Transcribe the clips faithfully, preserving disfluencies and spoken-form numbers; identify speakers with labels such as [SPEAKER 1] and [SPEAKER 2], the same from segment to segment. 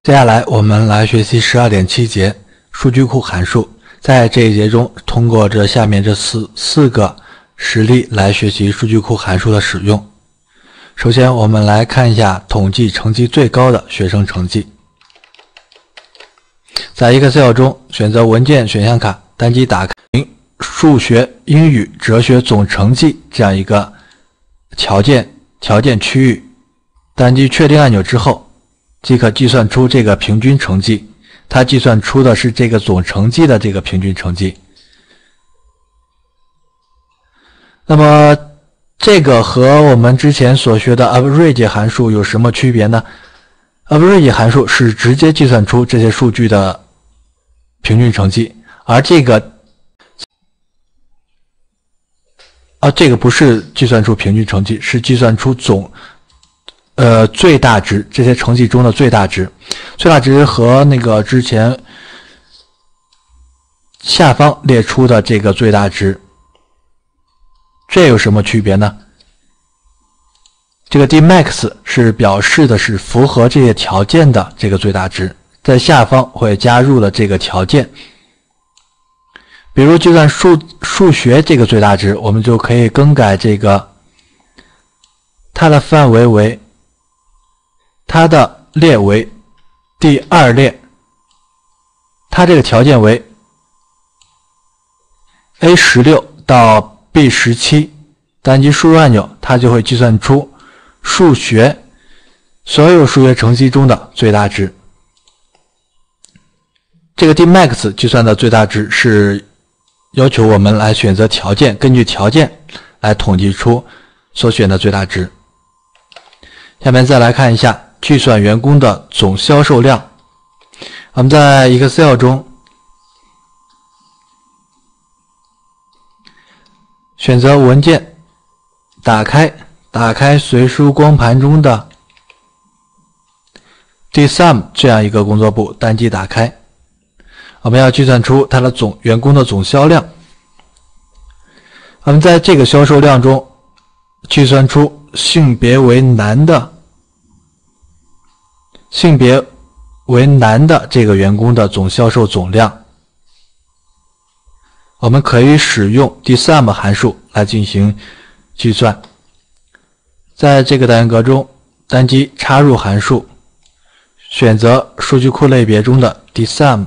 [SPEAKER 1] 接下来我们来学习 十二点七 节数据库函数。在这一节中，通过这下面这四四个实例来学习数据库函数的使用。首先我们来看一下统计成绩最高的学生成绩。在 Excel 中，选择文件选项卡，单击打开数学、英语、哲学总成绩这样一个条件条件区域，单击确定按钮之后，即可计算出这个平均成绩。它计算出的是这个总成绩的这个平均成绩。那么这个和我们之前所学的 average 函数有什么区别呢？ average 函数是直接计算出这些数据的平均成绩，而这个啊，这个不是计算出平均成绩，是计算出总呃最大值，这些成绩中的最大值。最大值和那个之前下方列出的这个最大值，这有什么区别呢？这个 D max 是表示的是符合这些条件的这个最大值，在下方会加入了这个条件。比如计算数数学这个最大值，我们就可以更改这个它的范围为它的列为第二列，它这个条件为 A 十六 到 B 十七， 单击输入按钮，它就会计算出数学所有数学成绩中的最大值。这个 D max 计算的最大值是要求我们来选择条件，根据条件来统计出所选的最大值。下面再来看一下计算员工的总销售量。我们在 Excel 中选择文件，打开打开随书光盘中的 D sum 这样一个工作簿，单击打开，我们要计算出它的总员工的总销量。我们在这个销售量中计算出性别为男的性别为男的这个员工的总销售总量。我们可以使用 D sum 函数来进行计算。在这个单元格中，单击插入函数，选择数据库类别中的 D sum。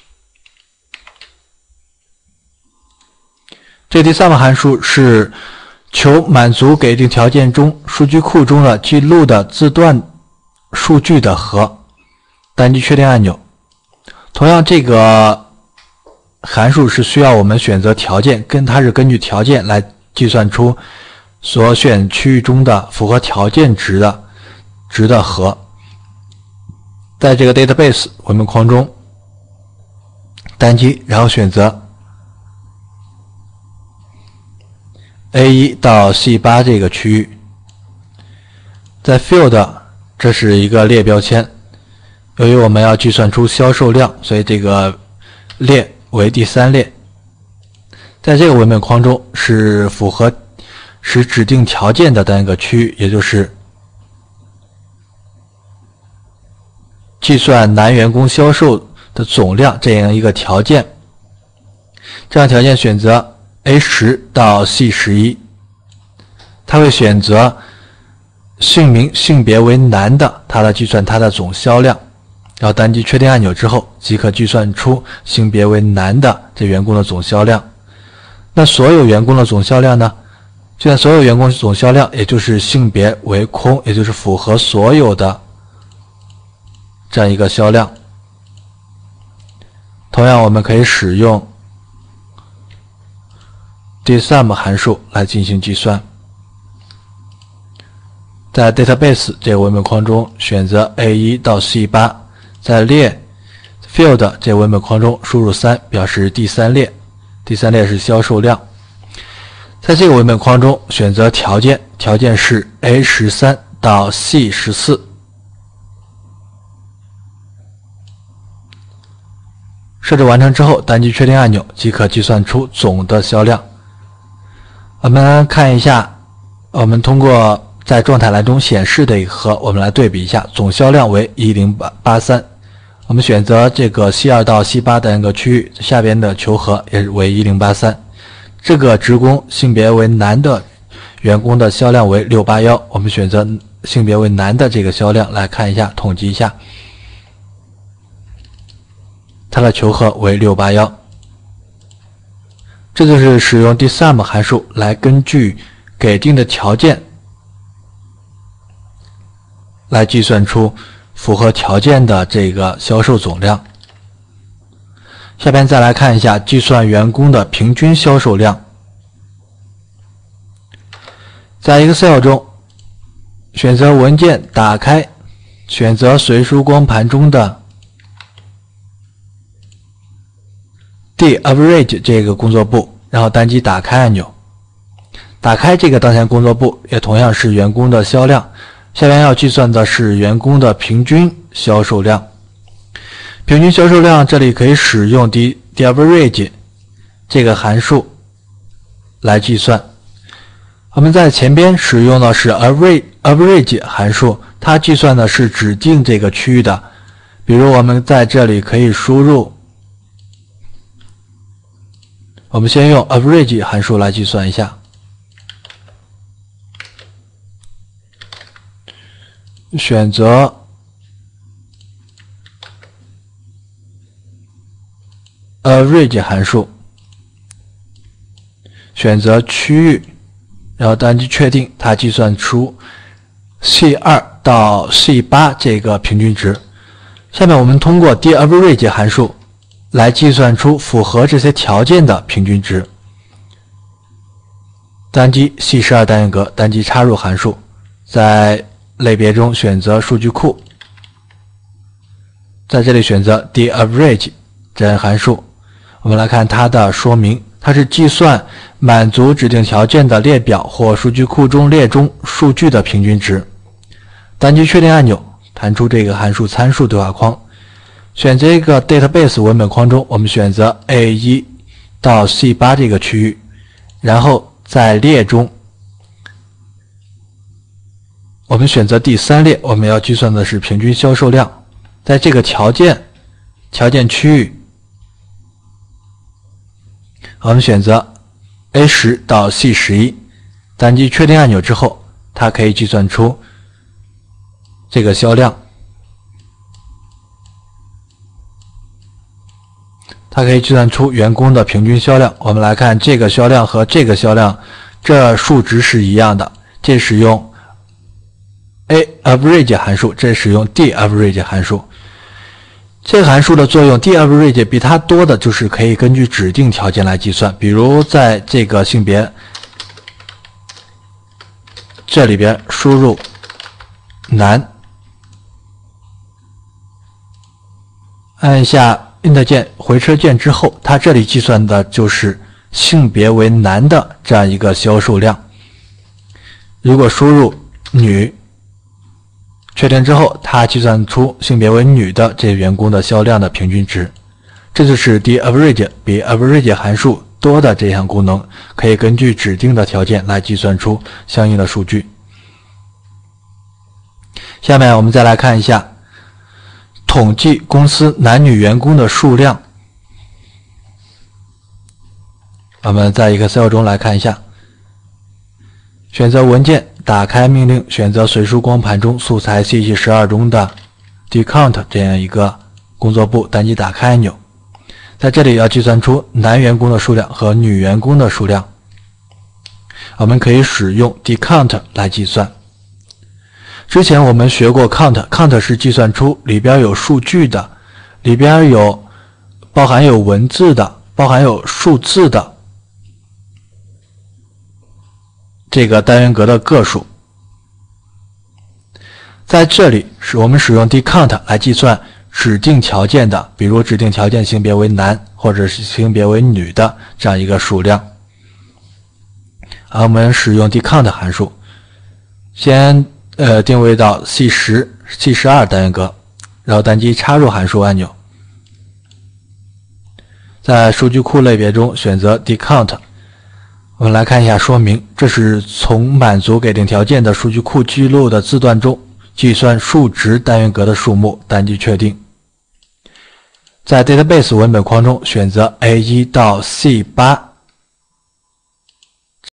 [SPEAKER 1] 这 D sum 函数是求满足给定条件中数据库中的记录的字段数据的和，单击确定按钮。同样，这个函数是需要我们选择条件，跟它是根据条件来计算出所选区域中的符合条件值的值的和。在这个 database 文本框中单击，然后选择 A 一 到 C 八 这个区域。在 field 这是一个列标签，由于我们要计算出销售量，所以这个列为第三列。在这个文本框中是符合使指定条件的单元格区域，也就是计算男员工销售的总量这样一个条件。这样条件选择 A 十 到 C 十一， 它会选择姓名性别为男的，它来计算它的总销量，然后单击确定按钮之后，即可计算出性别为男的这员工的总销量。那所有员工的总销量呢？计算所有员工总销量，也就是性别为空，也就是符合所有的这样一个销量。同样，我们可以使用 D sum 函数来进行计算。在 database 这个文本框中选择 A 一 到 C 八， 在列 field 这个文本框中输入三，表示第三列，第三列是销售量。在这个文本框中选择条件，条件是 A 十三 到 C 十四。设置完成之后，单击确定按钮，即可计算出总的销量。我们看一下，我们通过在状态栏中显示的一个和我们来对比一下，总销量为一零八三， 我们选择这个 C 二 到 C 八 单元格区域，下边的求和也是为一零八三。这个职工性别为男的员工的销量为六八一，我们选择性别为男的这个销量来看一下，统计一下，它的求和为六八一。这就是使用 dsum 函数来根据给定的条件来计算出符合条件的这个销售总量。下边再来看一下计算员工的平均销售量。在 Excel 中，选择文件打开，选择随书光盘中的 daverage 这个工作簿，然后单击打开按钮。打开这个当前工作簿也同样是员工的销量，下边要计算的是员工的平均销售量。平均销售量这里可以使用 daverage 这个函数来计算。我们在前边使用的是 average 函数，它计算的是指定这个区域的。比如我们在这里可以输入，我们先用 average 函数来计算一下。选择average 函数，选择区域，然后单击确定，它计算出 C 二 到 C 八 这个平均值。下面我们通过 daverage 函数来计算出符合这些条件的平均值。单击 C 十二 单元格，单击插入函数，在类别中选择数据库，在这里选择 daverage 这样函数。我们来看它的说明，它是计算满足指定条件的列表或数据库中列中数据的平均值。单击确定按钮，弹出这个函数参数对话框，选择一个 database 文本框中，我们选择 A 一 到 C 八 这个区域，然后在列中我们选择第三列，我们要计算的是平均销售量。在这个条件条件区域，我们选择 A 十 到 C 十一， 单击确定按钮之后，它可以计算出这个销量。它可以计算出员工的平均销量。我们来看这个销量和这个销量，这数值是一样的。这使用 average 函数，这使用 daverage 函数。这个函数的作用 daverage 比它多的就是可以根据指定条件来计算。比如在这个性别这里边输入男，按一下 Enter 键回车键之后，它这里计算的就是性别为男的这样一个销售量。如果输入女，确定之后，它计算出性别为女的这员工的销量的平均值。这就是 daverage 比 average 函数多的这项功能，可以根据指定的条件来计算出相应的数据。下面我们再来看一下统计公司男女员工的数量。我们在 Excel 中来看一下，选择文件，打开命令，选择随书光盘中素材 C 系十二 中的 dcount 这样一个工作簿，单击打开按钮。在这里要计算出男员工的数量和女员工的数量，我们可以使用 dcount 来计算。之前我们学过 count，count 是计算出里边有数据的，里边有包含有文字的，包含有数字的这个单元格的个数。在这里是我们使用 dcount 来计算指定条件的，比如指定条件性别为男或者是性别为女的这样一个数量。而我们使用 dcount 函数，先呃定位到 C 十、C 十二 单元格，然后单击插入函数按钮，在数据库类别中选择 dcount。我们来看一下说明，这是从满足给定条件的数据库记录的字段中计算数值单元格的数目，单击确定。 在 database 文本框中选择 A 一 到 C 八。